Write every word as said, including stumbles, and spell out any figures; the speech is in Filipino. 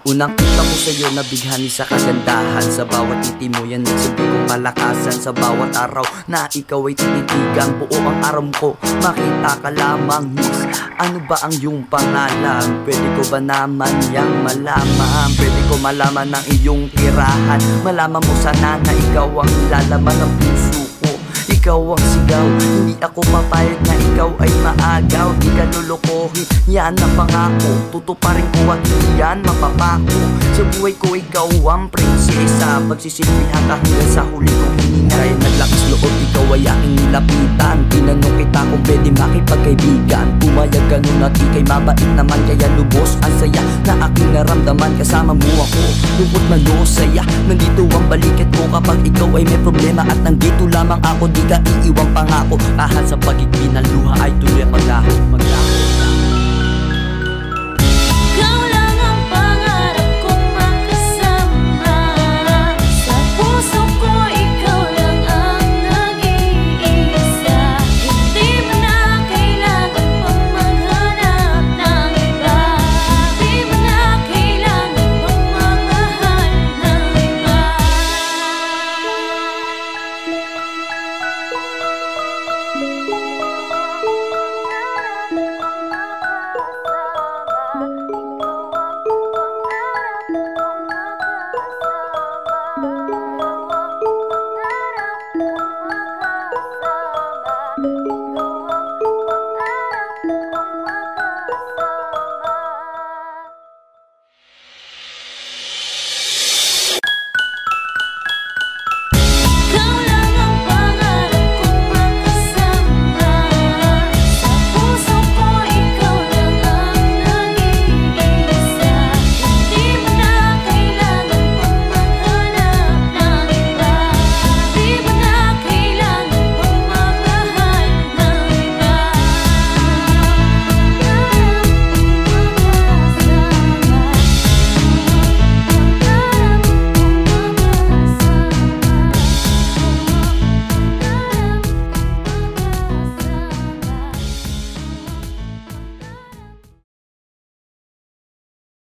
Unang kita ko sa'yo, nabighani sa kagandahan. Sa bawat ngiti mo yan nagsabi kong kalakasan. Sa bawat araw na ikaw ay tinitigan, buo ang araw ko, makita ka lamang. Miss, ano ba ang iyong pangalan? Pwede ko ba naman yang malaman? Pwede ko malaman ang iyong tirahan. Malaman mo sana na ikaw ang ilalaman ng puso ko. Ikaw ang sigaw, hindi ako papayag na ikaw ay maagaw. Di ka lulukohin, yan ang pangako. Tutuparin ko at yan mapapako. Sa buhay ko ikaw ang prinsesa, pagsisilbihan ka hanggang sa huli kong hininga. Kaya naglakas loob, ikaw ay aking nilapitan. Tinanong kita kung pwede makipagkaibigan. Pumayag ka nun at ikay mabait naman, kaya lubos ang saya na aking naramdaman. Kasama mo ako, lungkot man o saya, nandito ang balikat ko kapag ikaw ay may problema. At nandito lamang ako, di ka iiwang pangako. Kahit sa pag-ibig ng luha ay tuloy ang paglaho.